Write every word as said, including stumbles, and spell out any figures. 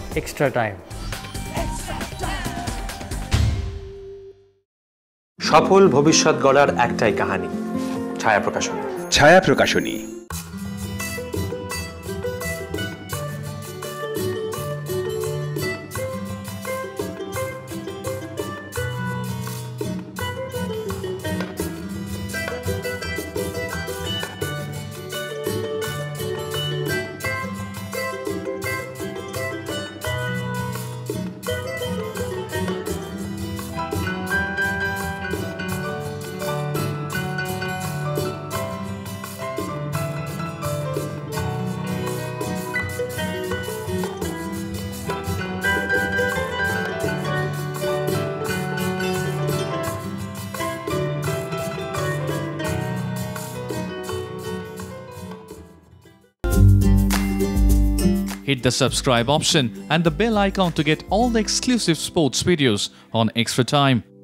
Extra time. সফল ভবিষ্যৎ গড়ার একটাই কাহিনী, ছায়া প্রকাশনী। ছায়া প্রকাশনী। Hit the subscribe option and the bell icon to get all the exclusive sports videos on Extra Time.